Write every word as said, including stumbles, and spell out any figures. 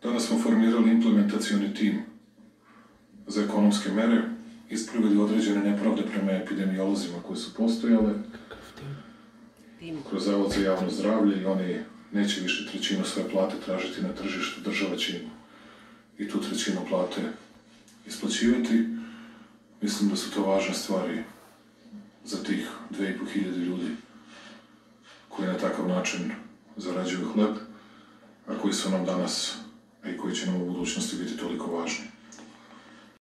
Danas smo formirali implementacioni tim za ekonomske mere, ispravili određene nepravde prema epidemiolozima koje su postojale kroz Zavod za javno zdravlje i oni neće više trećinu svoje plate tražiti na tržištu, država će im i tu trećinu plate isplaćivati. Mislim da su to važne stvari za tih dve i po hiljade ljudi koji na takav način zarađuju hleb, a koji su nam danas, a i koji će nam u budućnosti biti toliko važni.